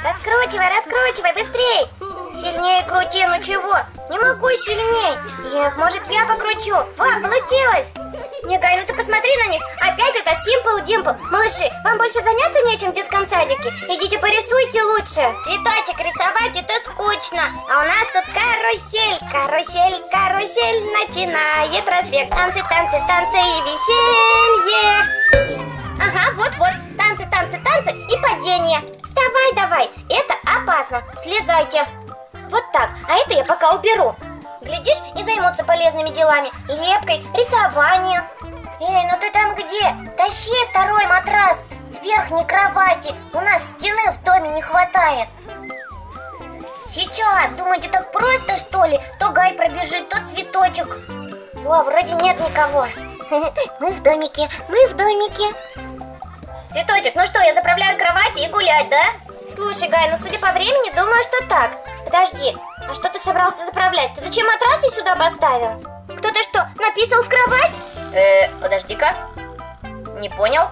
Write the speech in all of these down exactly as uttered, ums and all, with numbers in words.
Раскручивай, раскручивай, быстрей. Сильнее крути, ну чего? Не могу сильней. Эх, может я покручу. Во, получилось. Не, Гай, ну ты посмотри на них. Опять этот Симпл Димпл. Малыши, вам больше заняться нечем в детском садике? Идите порисуйте лучше. Цветочек рисовать это скучно. А у нас тут карусель. Карусель, карусель начинает разбег. Танцы, танцы, танцы и веселье. Ага, вот-вот. Танцы, танцы, танцы и падение. Вставай давай. Это опасно. Слезайте. Вот так. А это я пока уберу. Глядишь, и займутся полезными делами. Лепкой, рисованием. Эй, ну ты там где? Тащи второй матрас с верхней кровати. У нас стены в доме не хватает. Сейчас. Думаете, так просто, что ли? То Гай пробежит, то Цветочек. Во, вроде нет никого. Мы в домике, мы в домике. Цветочек, ну что, я заправляю кровати и гулять, да? Слушай, Гай, ну судя по времени, думаю, что так. Подожди, а что ты собрался заправлять? Ты зачем матрасы сюда поставил? Кто-то что, написал в кровать? Э, подожди-ка. Не понял.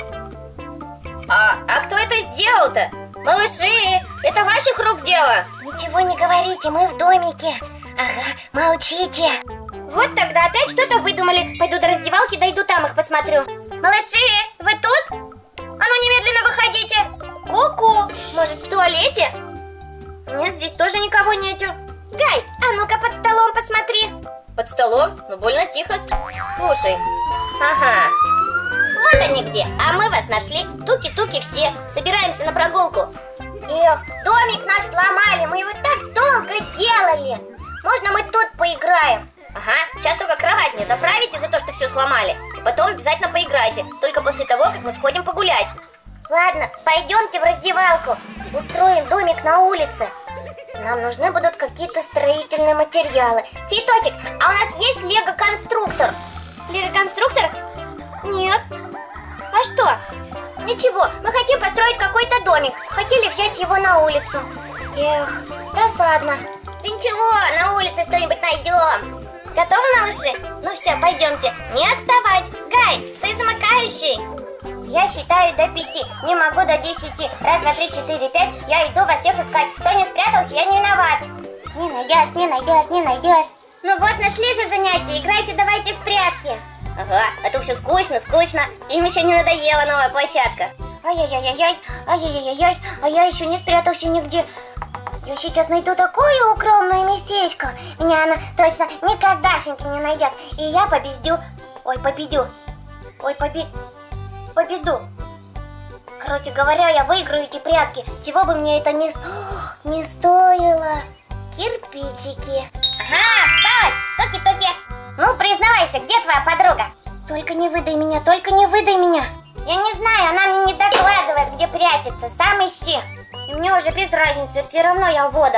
А, а кто это сделал-то? Малыши, это ваших рук дело? Ничего не говорите, мы в домике. Ага, молчите. Вот тогда опять что-то выдумали. Пойду до раздевалки, дойду там их посмотрю. Малыши, вы тут? А ну немедленно выходите. Ку-ку, может в туалете? Нет, здесь тоже никого нету. Гай, а ну-ка под столом посмотри. Под столом? Ну больно тихо. Слушай. Ага. Вот они где, а мы вас нашли. Туки-туки все, собираемся на прогулку. Эх, домик наш сломали, мы его так долго делали. Можно мы тут поиграем? Ага, сейчас только кровать мне заправите за то, что все сломали. И потом обязательно поиграйте, только после того, как мы сходим погулять. Ладно, пойдемте в раздевалку. Устроим домик на улице. Нам нужны будут какие-то строительные материалы. Цветочек, а у нас есть лего-конструктор? Лего-конструктор? Нет. А что? Ничего, мы хотим построить какой-то домик. Хотели взять его на улицу. Эх, досадно. Да ничего, на улице что-нибудь найдем. Готовы, малыши? Ну все, пойдемте. Не отставать. Гай, ты замыкающий. Я считаю до пяти, не могу до десяти. Раз, два, три, четыре, пять. Я иду вас всех искать. Кто не спрятался, я не виноват. Не найдешь, не найдешь, не найдешь. Ну вот, нашли же занятие. Играйте давайте в прятки. Ага, а то все скучно, скучно. Им еще не надоела новая площадка. Ай-яй-яй-яй, ай-яй-яй-яй. А я еще не спрятался нигде. Я сейчас найду такое укромное местечко. Меня она точно никогдашеньки не найдет. И я победю. Ой, победю. Ой, побе... победу. Короче говоря, я выиграю эти прятки. Чего бы мне это не, не стоило. Кирпичики. Ага, попалась. Токи-токи. Ну, признавайся, где твоя подруга? Только не выдай меня, только не выдай меня. Я не знаю, она мне не докладывает, где прячется. Сам ищи. И мне уже без разницы, все равно я вода.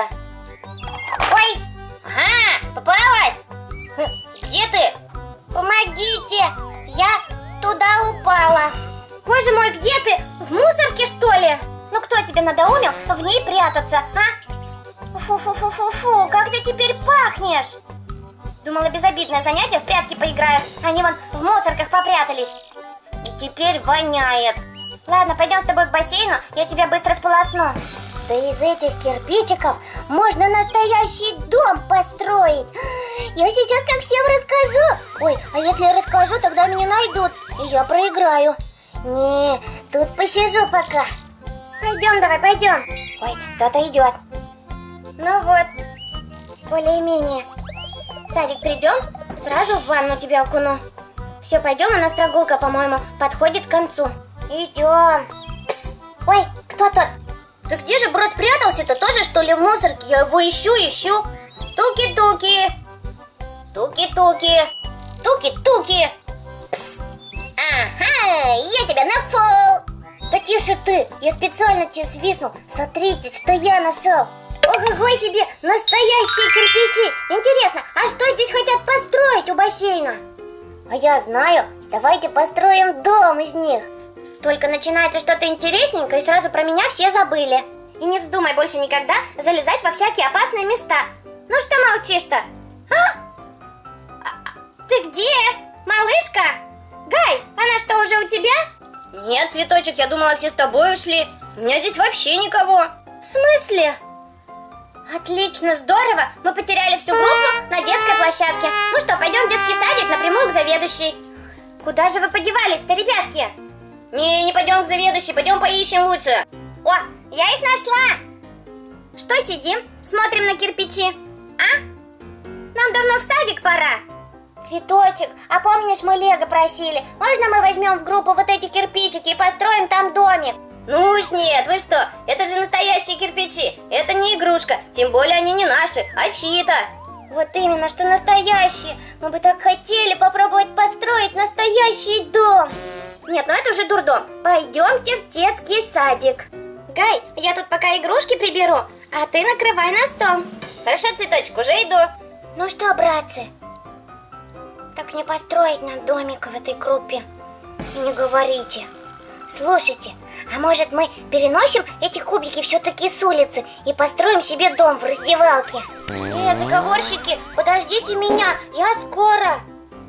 Ой! Ага, попалась! Где ты? Помогите! Я туда упала. Боже мой, где ты? В мусорке, что ли? Ну кто тебе надоумил в ней прятаться, а? Фу-фу-фу-фу-фу, как ты теперь пахнешь? Думала, безобидное занятие, в прятки поиграю. Они вон в мусорках попрятались. И теперь воняет. Ладно, пойдем с тобой к бассейну, я тебя быстро сполосну. Да из этих кирпичиков можно настоящий дом построить. Я сейчас как всем расскажу. Ой, а если я расскажу, тогда меня найдут, и я проиграю. Не, тут посижу пока. Пойдем давай, пойдем. Ой, кто-то идет. Ну вот, более-менее. В садик придем, сразу в ванну тебя окуну. Все, пойдем, у нас прогулка, по-моему, подходит к концу. Идем. Пс. Ой, кто тут? Ты где же, бро, спрятался-то? Тоже, что ли, в мусорке? Я его ищу, ищу. Туки-туки. Туки-туки. Туки-туки. Ага, я тебя нафол. Да тише ты, я специально тебе свистнул. Смотрите, что я нашел. Ого-го себе, настоящие кирпичи. Интересно, а что здесь хотят построить у бассейна? А я знаю, давайте построим дом из них. Только начинается что-то интересненькое, и сразу про меня все забыли. И не вздумай больше никогда залезать во всякие опасные места. Ну что молчишь-то? А? А, ты где? Малышка? Гай, она что, уже у тебя? Нет, Цветочек, я думала, все с тобой ушли. У меня здесь вообще никого. В смысле? Отлично, здорово. Мы потеряли всю группу на детской площадке. Ну что, пойдем в детский садик напрямую к заведующей. Куда же вы подевались-то, ребятки? Не, не пойдем к заведующей, пойдем поищем лучше. О, я их нашла. Что сидим, смотрим на кирпичи? А? Нам давно в садик пора. Цветочек, а помнишь, мы Лего просили? Можно мы возьмем в группу вот эти кирпичики и построим там домик? Ну уж нет, вы что? Это же настоящие кирпичи. Это не игрушка, тем более они не наши, а чьи-то. Вот именно, что настоящие. Мы бы так хотели попробовать построить настоящий дом. Нет, ну это уже дурдом. Пойдемте в детский садик. Гай, я тут пока игрушки приберу, а ты накрывай на стол. Хорошо, Цветочек, уже иду. Ну что, братцы, так не построить нам домик в этой группе. И не говорите. Слушайте, а может мы переносим эти кубики все-таки с улицы и построим себе дом в раздевалке? Э, заговорщики, подождите меня, я скоро.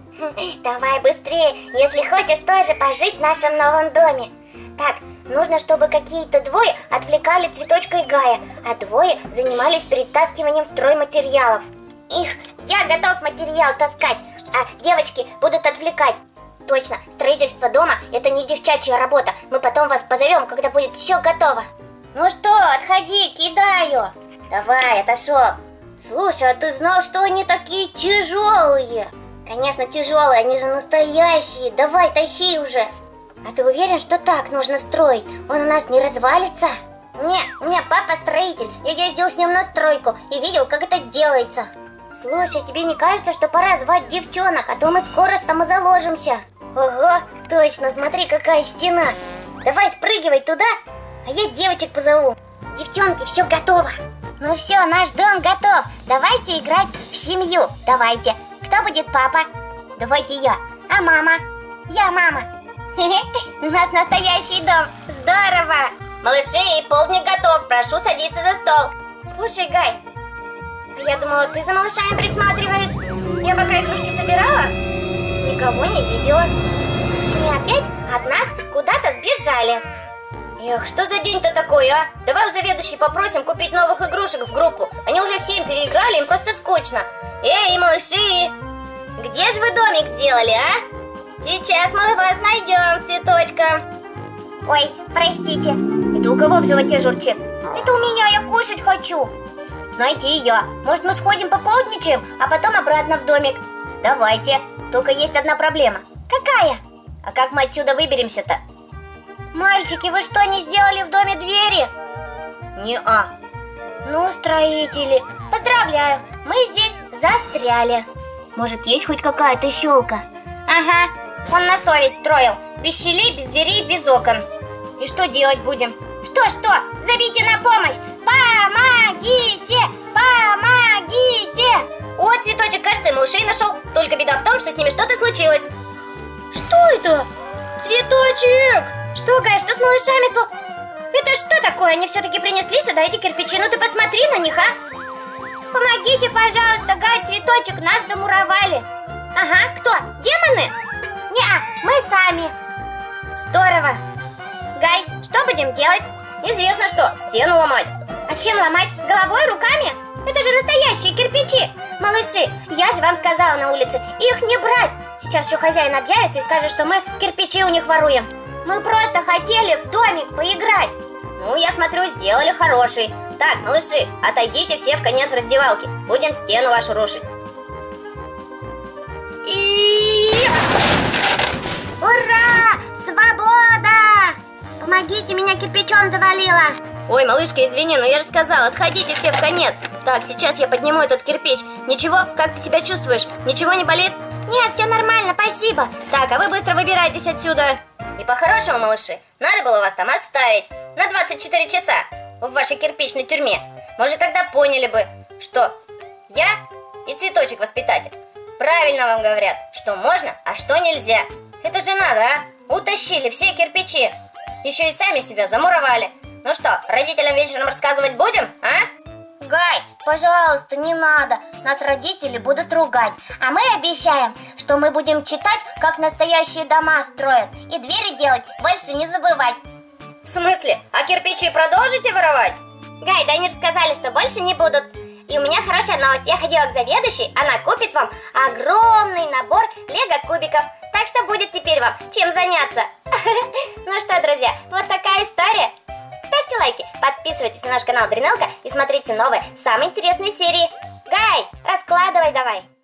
Давай быстрее, если хочешь тоже пожить в нашем новом доме. Так, нужно, чтобы какие-то двое отвлекали Цветочка и Гая, а двое занимались перетаскиванием стройматериалов. Их, я готов материал таскать, а девочки будут отвлекать. Точно, строительство дома – это не девчачья работа. Мы потом вас позовем, когда будет все готово. Ну что, отходи, кидаю. Давай, отошел. Слушай, а ты знал, что они такие тяжелые? Конечно, тяжелые, они же настоящие. Давай, тащи уже. А ты уверен, что так нужно строить? Он у нас не развалится? Не, у меня папа строитель. Я ездил с ним на стройку и видел, как это делается. Слушай, тебе не кажется, что пора звать девчонок, а то мы скоро самозаложимся? Ого, точно, смотри, какая стена. Давай спрыгивай туда, а я девочек позову. Девчонки, все готово. Ну все, наш дом готов. Давайте играть в семью. Давайте. Кто будет папа? Давайте я. А мама? Я мама. У нас настоящий дом. Здорово. Малыши, полдник готов. Прошу садиться за стол. Слушай, Гай, я думала, ты за малышами присматриваешь. Я пока игрушки собирала, никого не видела. Они опять от нас куда-то сбежали. Эх, что за день-то такой, а? Давай у заведующей попросим купить новых игрушек в группу. Они уже всем переиграли, им просто скучно. Эй, малыши, где же вы домик сделали, а? Сейчас мы вас найдем, Цветочка. Ой, простите. Это у кого в животе журчит? Это у меня, я кушать хочу. Знаете, и я. Может, мы сходим пополдничаем, а потом обратно в домик? Давайте. Только есть одна проблема. Какая? А как мы отсюда выберемся-то? Мальчики, вы что, не сделали в доме двери? Не-а. Ну, строители, поздравляю, мы здесь застряли. Может, есть хоть какая-то щелка? Ага, он на совесть строил. Без щелей, без дверей, без окон. И что делать будем? Что-что? Зовите на помощь! Помогите! Помогите! О, Цветочек, кажется, малышей нашел. Только беда в том, что с ними что-то случилось. Что это? Цветочек! Что, Гай, что с малышами сло... Это что такое? Они все-таки принесли сюда эти кирпичи. Ну ты посмотри на них, а! Помогите, пожалуйста, Гай, Цветочек, нас замуровали. Ага, кто? Демоны? Не-а, мы сами. Здорово. Гай, что будем делать? Известно что, стену ломать. А чем ломать? Головой, руками? Это же настоящие кирпичи. Малыши, я же вам сказала на улице, их не брать. Сейчас еще хозяин объявится и скажет, что мы кирпичи у них воруем. Мы просто хотели в домик поиграть. Ну, я смотрю, сделали хороший. Так, малыши, отойдите все в конец раздевалки. Будем стену вашу рушить. И... Ура! Свобода! Помогите, меня кирпичом завалило. Ой, малышка, извини, но я же сказала, отходите все в конец. Так, сейчас я подниму этот кирпич. Ничего, как ты себя чувствуешь? Ничего не болит? Нет, все нормально, спасибо. Так, а вы быстро выбирайтесь отсюда. И по-хорошему, малыши, надо было вас там оставить на двадцать четыре часа в вашей кирпичной тюрьме. Может, тогда поняли бы, что я и Цветочек воспитатель правильно вам говорят, что можно, а что нельзя. Это же надо, а? Утащили все кирпичи. Еще и сами себя замуровали. Ну что, родителям вечером рассказывать будем, а? Гай, пожалуйста, не надо. Нас родители будут ругать. А мы обещаем, что мы будем читать, как настоящие дома строят. И двери делать больше не забывать. В смысле? А кирпичи продолжите воровать? Гай, да они же сказали, что больше не будут. И у меня хорошая новость. Я ходила к заведующей, она купит вам огромный набор лего-кубиков. Так что будет теперь вам чем заняться. Ну что, друзья, вот такая история. Ставьте лайки, подписывайтесь на наш канал Дринелка и смотрите новые, самые интересные серии. Гай, раскладывай давай.